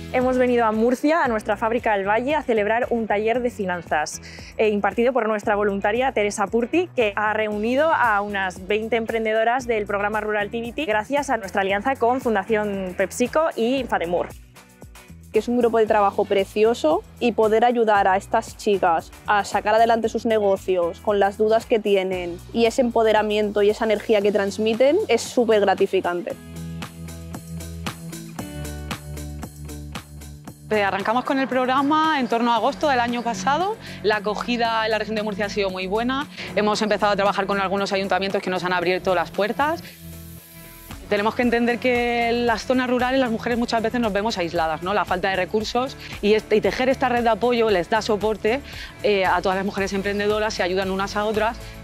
Hemos venido a Murcia, a nuestra fábrica del Valle, a celebrar un taller de finanzas impartido por nuestra voluntaria Teresa Purti, que ha reunido a unas 20 emprendedoras del programa Ruraltivity gracias a nuestra alianza con Fundación PepsiCo y Fademur. Que es un grupo de trabajo precioso y poder ayudar a estas chicas a sacar adelante sus negocios con las dudas que tienen y ese empoderamiento y esa energía que transmiten es súper gratificante. Arrancamos con el programa en torno a agosto del año pasado. La acogida en la región de Murcia ha sido muy buena. Hemos empezado a trabajar con algunos ayuntamientos que nos han abierto las puertas. Tenemos que entender que en las zonas rurales las mujeres muchas veces nos vemos aisladas, ¿no? La falta de recursos y tejer esta red de apoyo les da soporte a todas las mujeres emprendedoras, se ayudan unas a otras